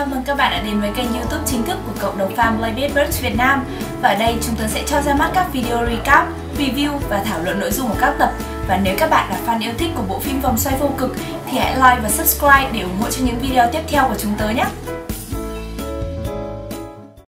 Chào mừng các bạn đã đến với kênh YouTube chính thức của cộng đồng fan Playbiz Birds Việt Nam. Và ở đây chúng tôi sẽ cho ra mắt các video recap, review và thảo luận nội dung của các tập. Và nếu các bạn là fan yêu thích của bộ phim Vòng xoay vô cực thì hãy like và subscribe để ủng hộ cho những video tiếp theo của chúng tôi nhé.